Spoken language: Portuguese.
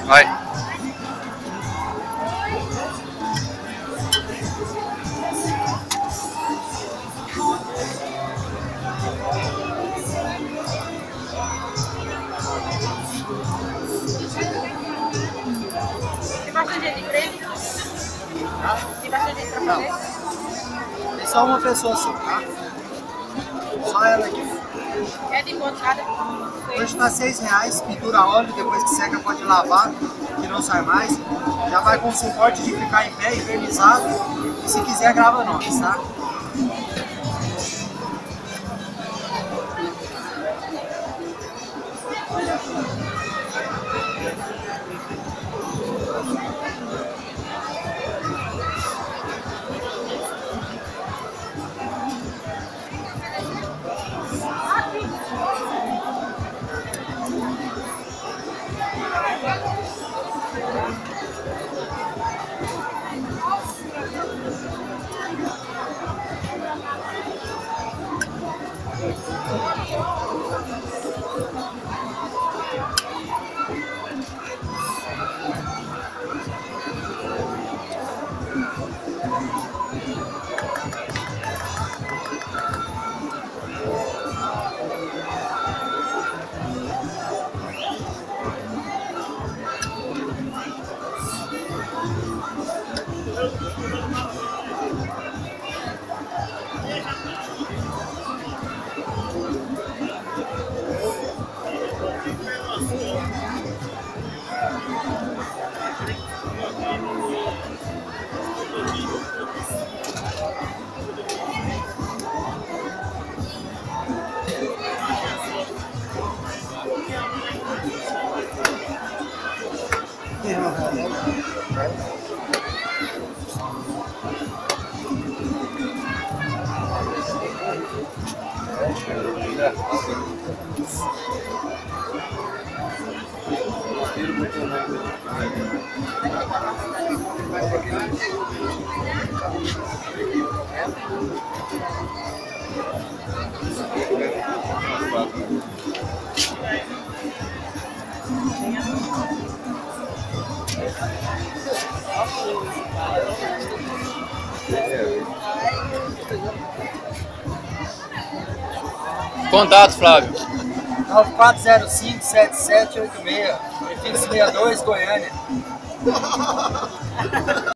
Vai. Tem bastante gente crente? Tem bastante gente pra fazer? Tem só uma pessoa só, tá? Só ela aqui. É de quanto cada? Hoje tá R$6, pintura óleo, depois que seca pode lavar, que não sai mais. Já vai com suporte de ficar em pé, envernizado. E se quiser grava nomes, tá? Contato, Flávio. 9405-7786, prefixo 62, Goiânia.